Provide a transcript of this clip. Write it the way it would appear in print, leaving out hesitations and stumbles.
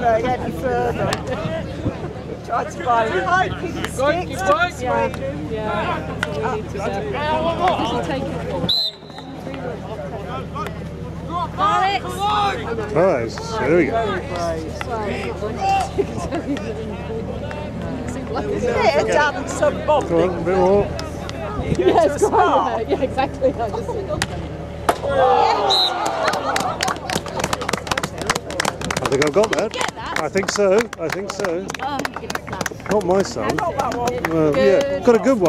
going any further. Tried to find sticks. Yeah. We need to take it. Alex! Nice. There we go. Yeah, dance and bobbing. Come on, a bit more. Yeah, it's quite, yeah, exactly. I just I think I've got that. Get that? I think so. I think so. Oh, give us that. Not my son. Not that one. Yeah, got a good one.